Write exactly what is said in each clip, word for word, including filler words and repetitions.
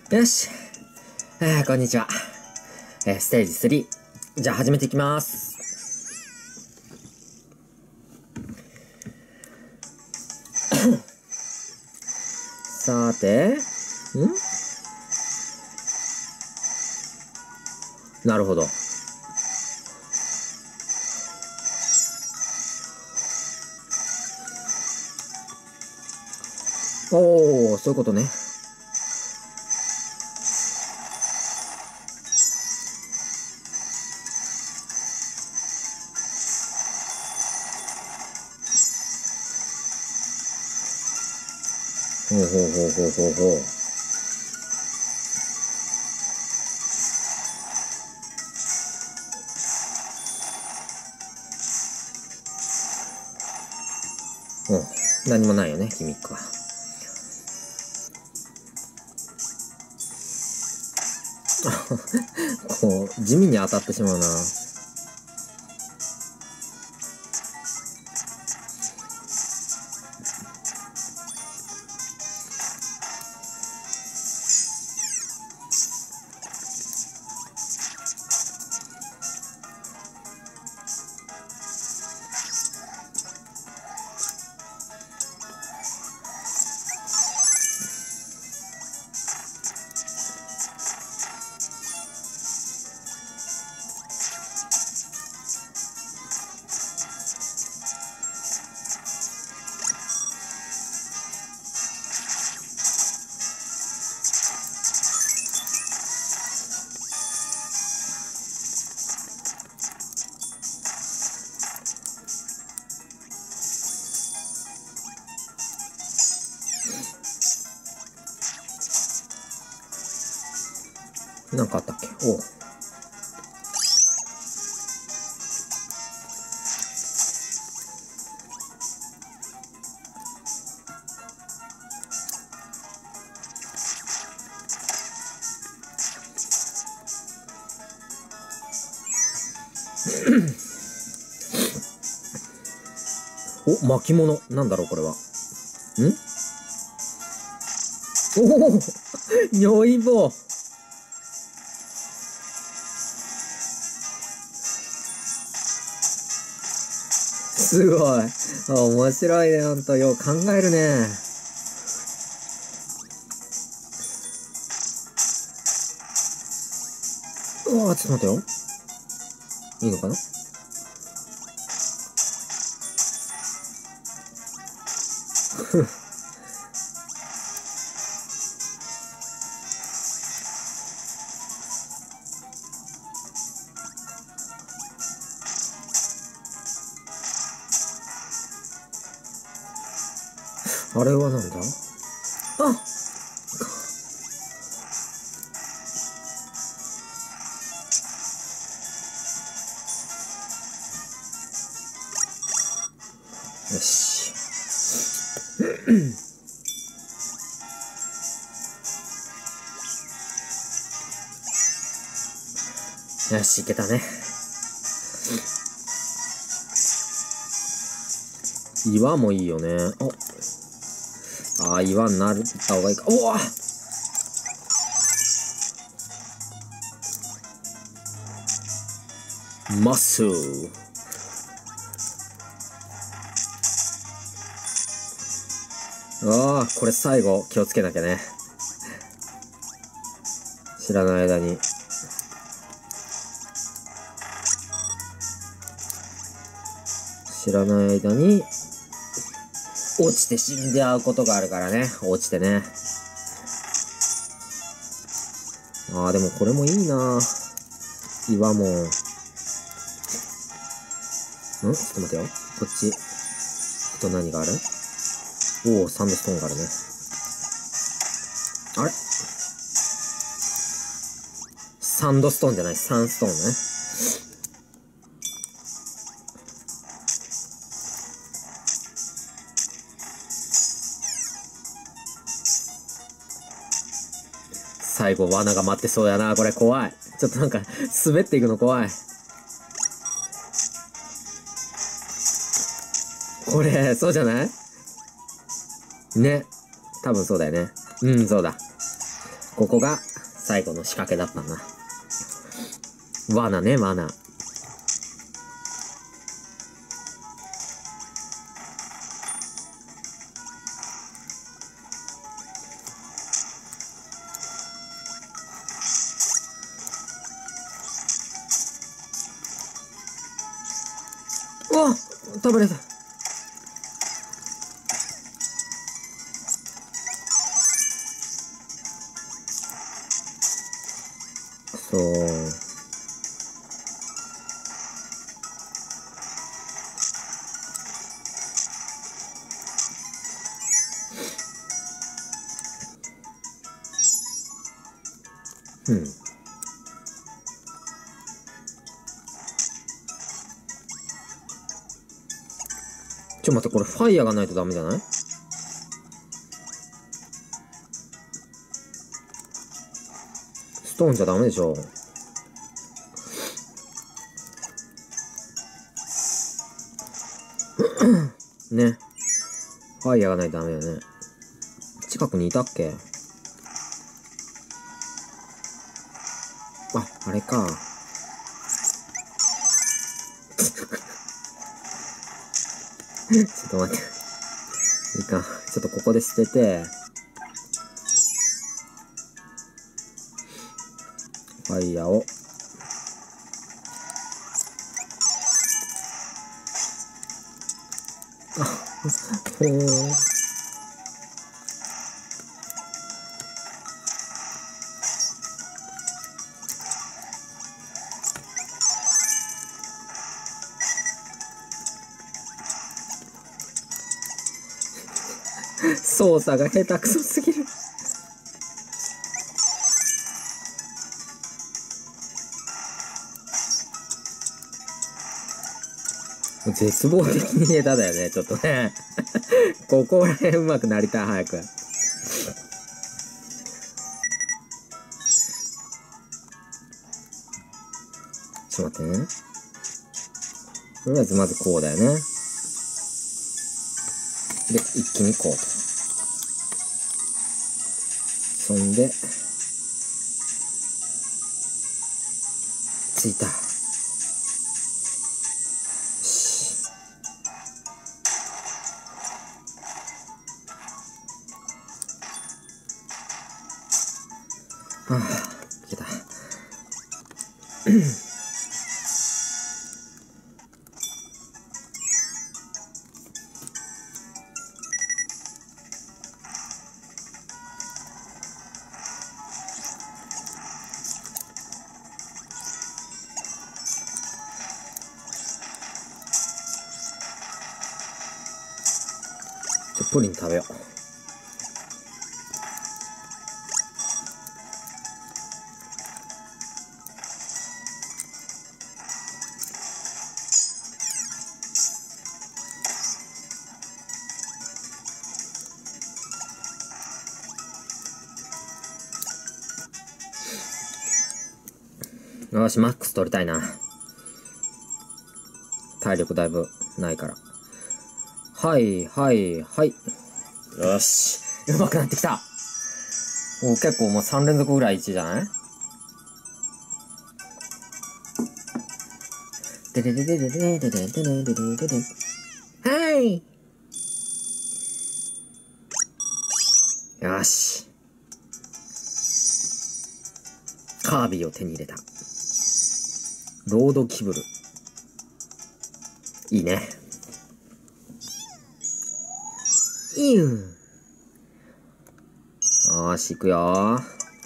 よし。えー、こんにちは。えー、ステージスリー。じゃあ始めていきます。さて、んなるほど。おー、そういうことね。ほうほうほうほうほうほう。うん、何もないよね、ギミックは。こう、地味に当たってしまうな。なんかあったっけ？おう。お、巻物。なんだろう、これは。ん？おお如意棒。すごい。あ、面白いね、ほんと。よう考えるね。うわー、ちょっと待ってよ。いいのかな？あれはなんだ？あ！よし。よし、いけたね。岩もいいよね。お。ああ、岩になった方がいいか。おわ！マッスー。ああ、これ最後気をつけなきゃね。知らない間に。知らない間に、落ちて死んで会うことがあるからね。落ちてね。ああ、でもこれもいいな。岩も。ん？ちょっと待てよ。こっち。あと何がある？おお、サンドストーンがあるね。あれ？サンドストーンじゃない、サンストーンね。最後罠が待ってそうやな。これ怖い。ちょっとなんか滑っていくの怖い。これそうじゃない？ね。多分そうだよね。うん、そうだ。 ここが最後の仕掛けだったな。罠ね、罠。うわっ、食べれた。そう。うん。ちょ、待って、これファイヤーがないとダメじゃない？ストーンじゃダメでしょ。ね。ファイヤーがないとダメだよね。近くにいたっけ？あ、あれか。ちょっと待って。いいか。ちょっとここで捨てて、ファイヤーを。あ、ほー。操作が下手くそすぎる。絶望的に下手だよね、ちょっとね。ここら辺上手くなりたい、早く。ちょっと待ってね。とりあえずまずこうだよね。で、一気にこうと。そんで、ついた。よし。はぁ、いけた。プリン食べよう。よし、マックス取りたいな。体力だいぶないから。はい、はい、はい。よし。上手くなってきた。お、結構もうさん連続ぐらいいちじゃない？ででででででででででででで。はい。よし。カービィを手に入れた。ロードキブル。いいね。いいよ。よーし、行くよ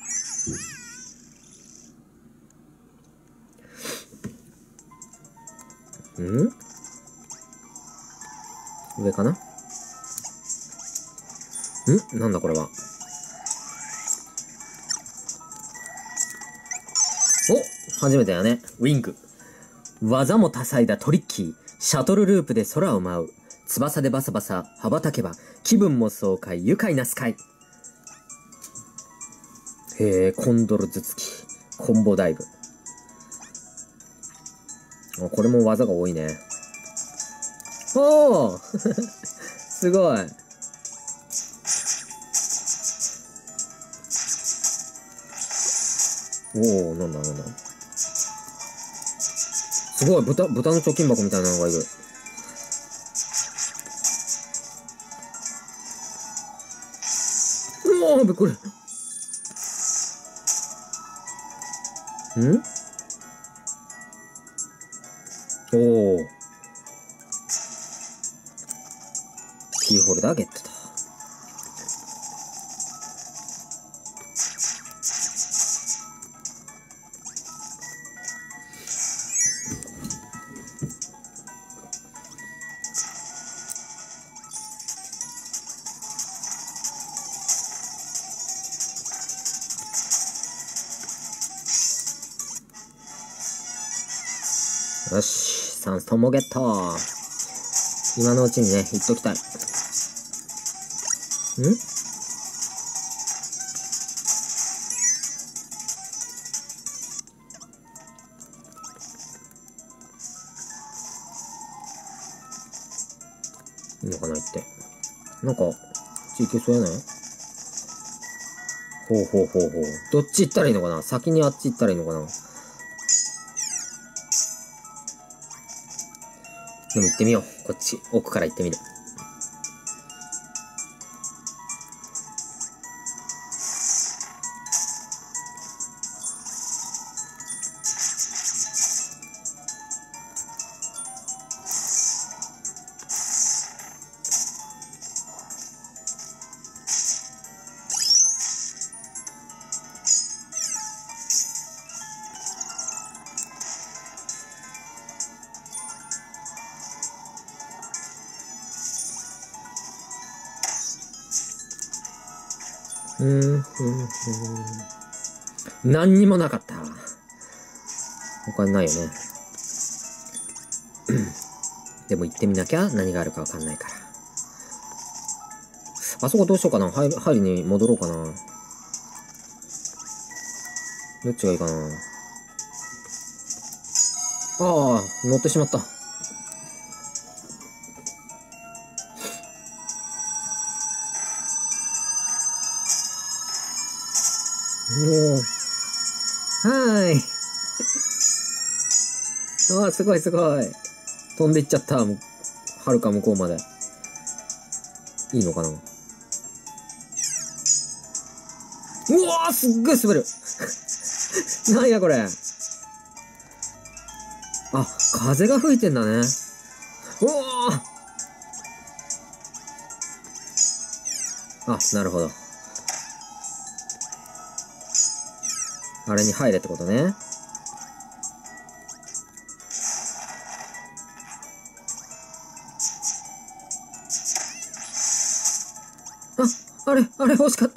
ー。ん？上かな？ん？なんだこれは。お！初めてやね。ウィンク。技も多彩だトリッキー。シャトルループで空を舞う。翼でバサバサ羽ばたけば気分も爽快愉快なスカイ。へえ、コンドル頭突き。コンボダイブ。あ、これも技が多いね。おーすごい。 おお、なんだなんだ。すごい、豚、豚の貯金箱みたいなのがいる。うわー、びっくり。んおお。キーホルダーゲットだ。よし、さんストーンもゲット。今のうちにね、言っときたい。んいいのかな、言って。なんか、こっち行けそうやない？ほうほうほうほう。どっち行ったらいいのかな？先にあっち行ったらいいのかな？でも行ってみよう。こっち。奥から行ってみる。うーん、うん、うん。何にもなかった。他にないよね。でも行ってみなきゃ何があるかわかんないから。あそこどうしようかな。入り、入りに戻ろうかな。どっちがいいかな。ああ、乗ってしまった。もう。はーい。ああ、すごいすごい。飛んでいっちゃった。はるか向こうまで。いいのかな。うわー、すっごい滑る。なんやこれ。あ、風が吹いてんだね。うわー。あ、なるほど。あれに入れってことね。あ、あれ、あれ欲しかった。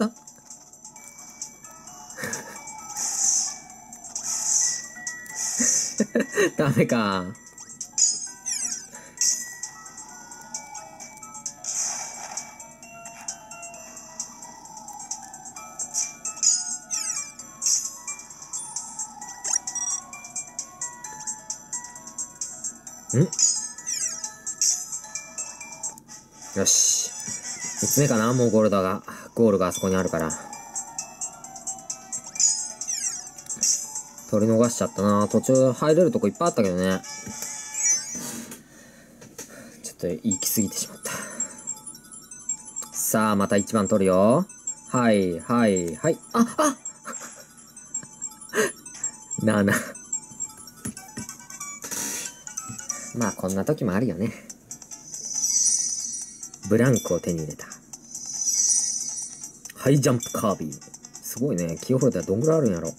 ダメか。ん？よし。みっつめかな、もうゴールドが。ゴールがあそこにあるから。取り逃しちゃったな。途中入れるとこいっぱいあったけどね。ちょっと行き過ぎてしまった。さあ、またいちばん取るよ。はい、はい、はい。あ、あなな。まあ、こんな時もあるよね。ブランクを手に入れた。ハイジャンプカービィ。すごいね。キーホルダーどんぐらいあるんやろ。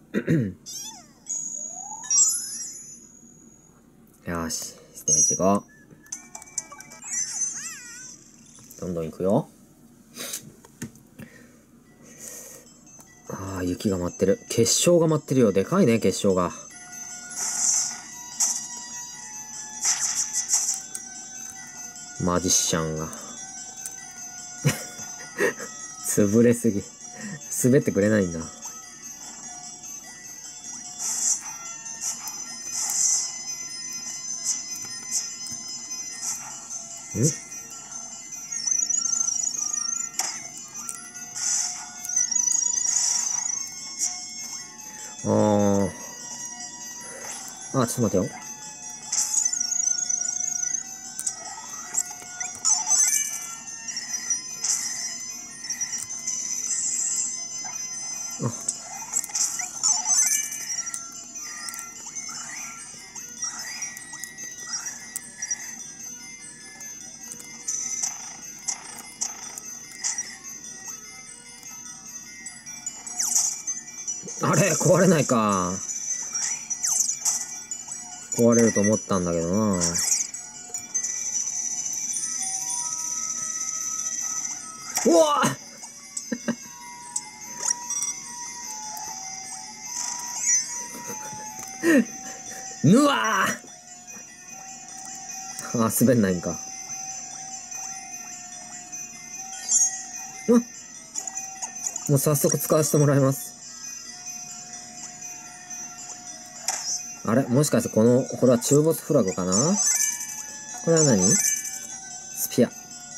よし。ステージご。どんどん行くよ。ああ、雪が舞ってる。結晶が舞ってるよ。でかいね、結晶が。マジシャンが。潰れすぎ。滑ってくれないんだ。ん？ あー。あ、ちょっと待てよ。あれ壊れないか。壊れると思ったんだけどな。うわぬわーあ、滑んないんか。うん。もう早速使わせてもらいます。あれもしかしてこの、これは中ボスフラグかな。これは何？スピア。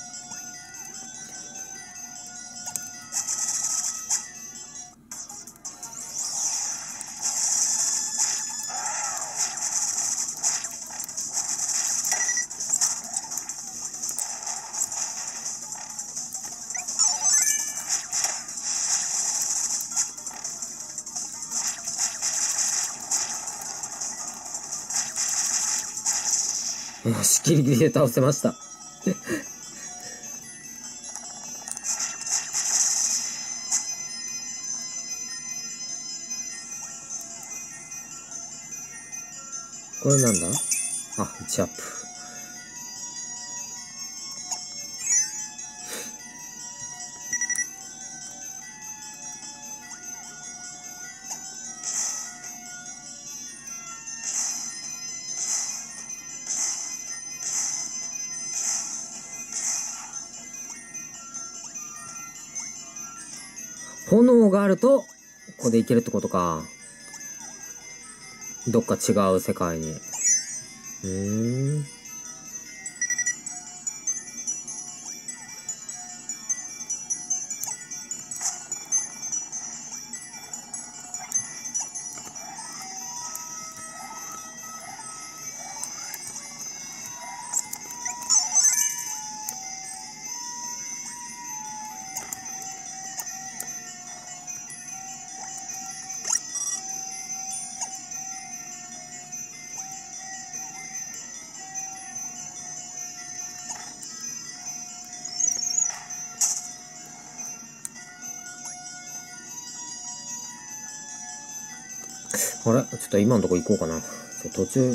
よし、ギリギリで倒せました。これなんだ？あ、いちアップ。炎があると、ここで行けるってことか。どっか違う世界に。うーん。あれちょっと今のとこ行こうかな。途中。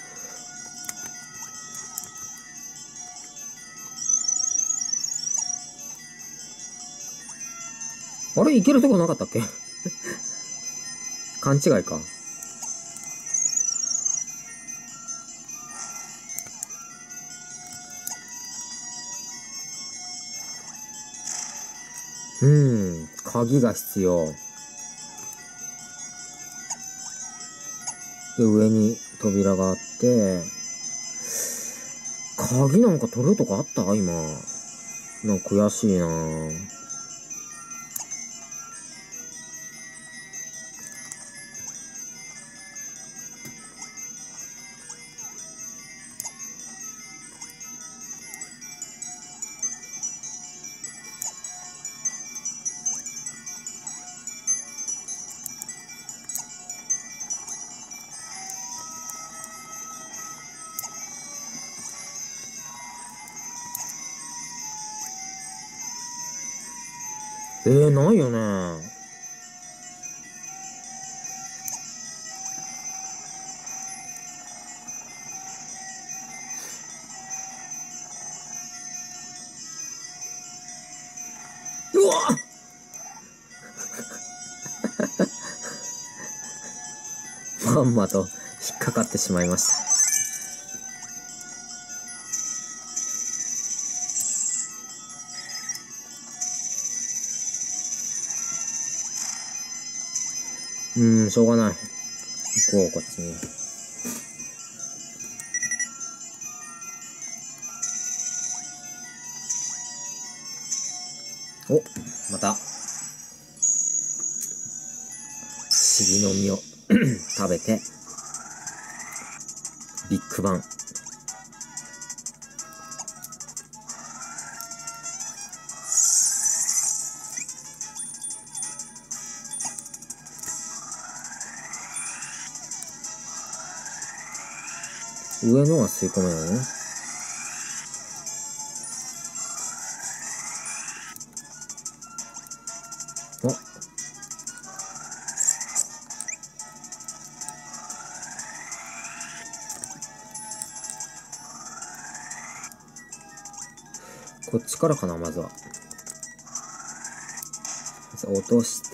あれ行けるとこなかったっけ勘違いか。うーん。鍵が必要。で、上に扉があって、鍵なんか取るとこあった今。なんか悔しいなぁ。えー、ないよね。うわまんまと引っかかってしまいました。うーん、しょうがない。行こう、こっちに。お、また。 思議の実を食べて、ビッグバン。上のは吸い込めないね。あ、こっちからかな、まずは。まず落として、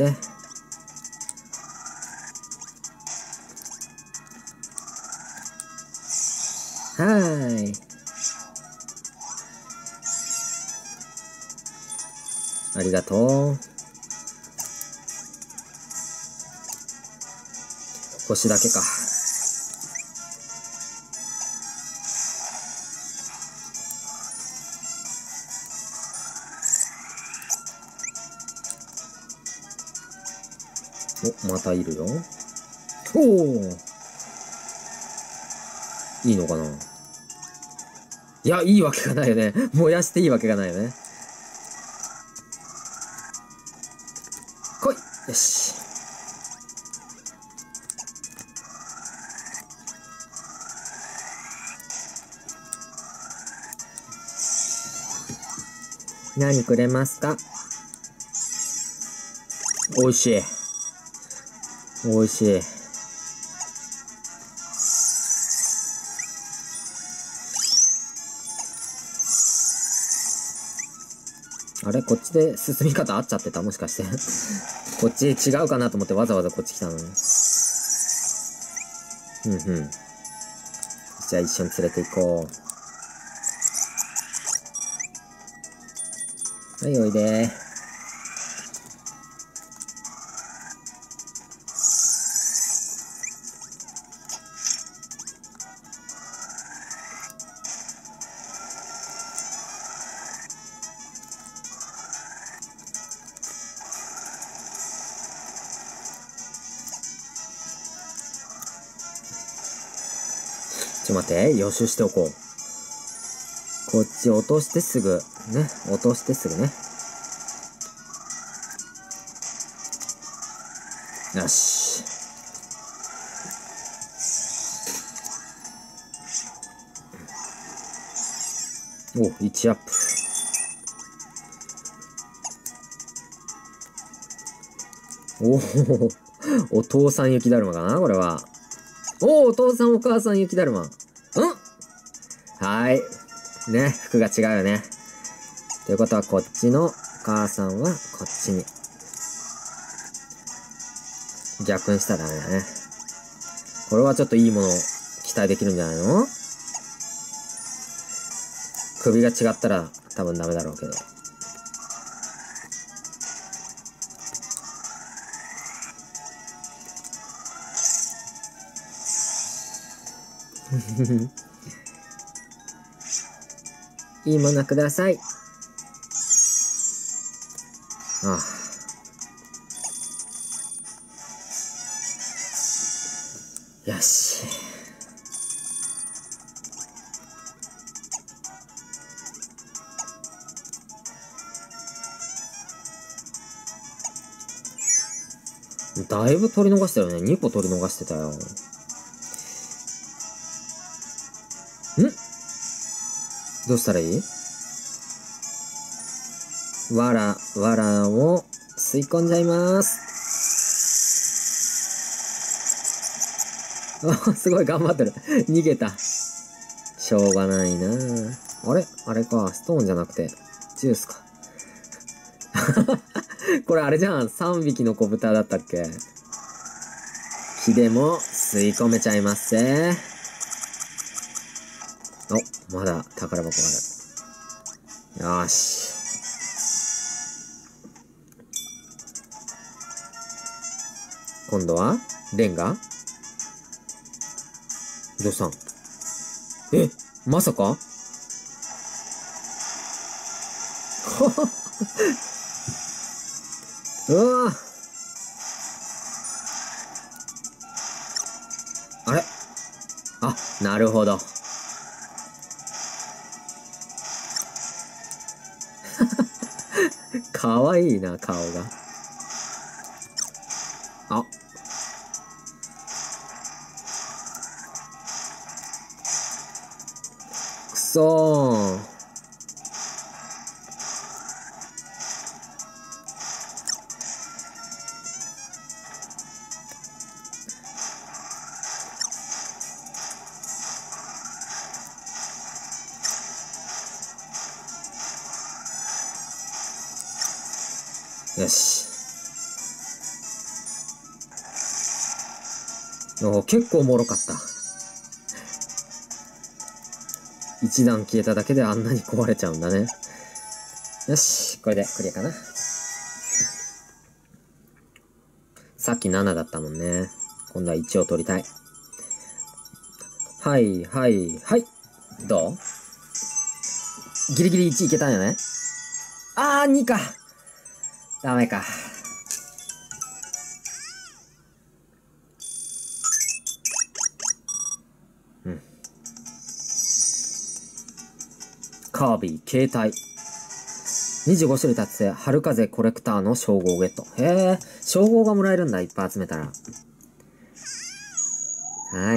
はーい。ありがとう。星だけか。お、またいるよ。おお。いいのかな。いや、いいわけがないよね。燃やしていいわけがないよね。来い。よし。何くれますか？おいしい。おいしい。あれこっちで進み方合っちゃってたもしかして。こっち違うかなと思ってわざわざこっち来たのに。うんうん。じゃあ一緒に連れて行こう。はい、おいでー。ちょっと待って、予習しておこう。こっち落としてすぐ、ね。落としてすぐね。よし。お、いちアップ。おお、お父さん雪だるまかなこれは。おお、お父さんお母さん雪だるま。んはーい。ね、服が違うよね。ということは、こっちの母さんはこっちに。逆にしたらダメだね。これはちょっといいもの期待できるんじゃないの？首が違ったら多分ダメだろうけど。いいものください。ああ。よし。だいぶ取り逃したよね。にこ取り逃してたよ。ん？どうしたらいい？わら、わらを吸い込んじゃいます。あ、すごい頑張ってる。逃げた。しょうがないなぁ。あれあれか。ストーンじゃなくて、ジュースか。これあれじゃん。さんびきの子豚だったっけ？木でも吸い込めちゃいますぜ。お、まだ宝箱ある。よーし。今度はレンガ？どうしたん？え、まさか？うわなるほど。かわいいな、顔が。あ。くそー。よし。お、結構おもろかった。一段消えただけであんなに壊れちゃうんだね。よし。これでクリアかな。さっきななだったもんね。今度はいちを取りたい。はい、はい、はい。どう？ギリギリいちいけたんよね。あー、にか。ダメか。うん。カービィ、携帯。にじゅうご種類達成。春風コレクターの称号ゲット。へえ、称号がもらえるんだ。いっぱい集めたら。はい。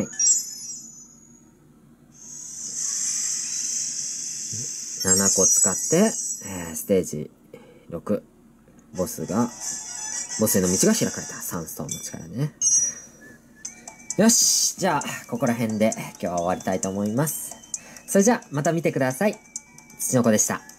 ななこ使って、えー、ステージろく。ボスが、ボスへの道が開かれた。サンストーンの力ね。よし。じゃあ、ここら辺で今日は終わりたいと思います。それじゃあ、また見てください。土の子でした。